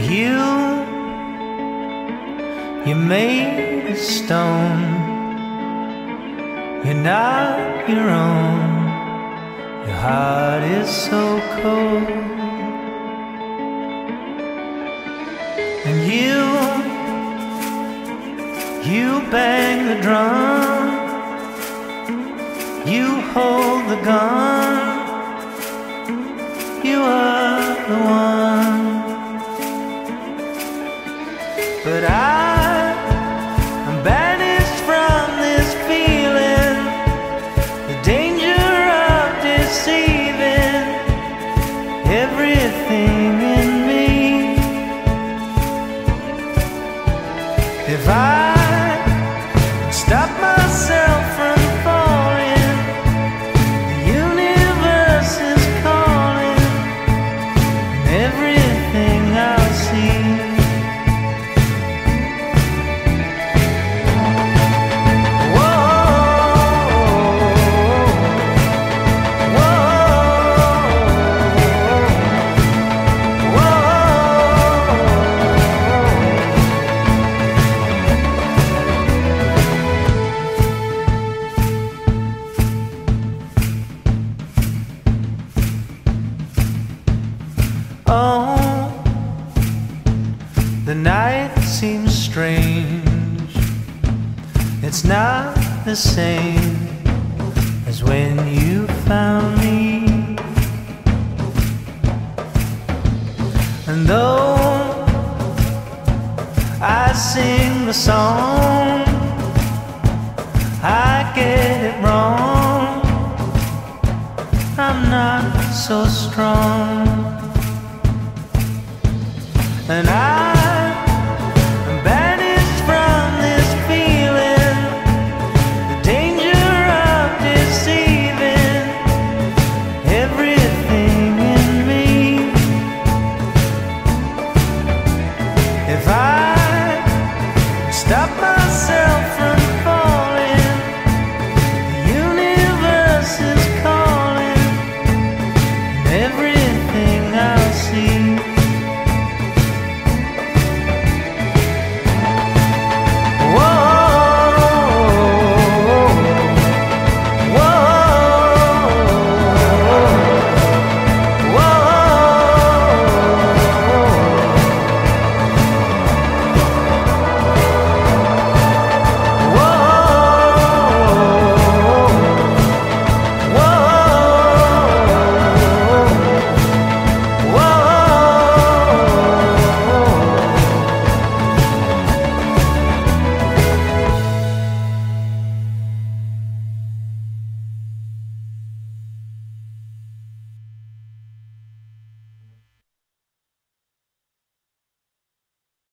You, you're made of stone. You're not your own. Your heart is so cold. And you bang the drum. You hold the gun. You are the one. But I'm banished from this feeling, the danger of deceiving everything in me. If I stop myself from falling, the universe is calling, and everything I'll see. Oh, the night seems strange. It's not the same as when you found me. And though I sing the song, I get it wrong. I'm not so strong.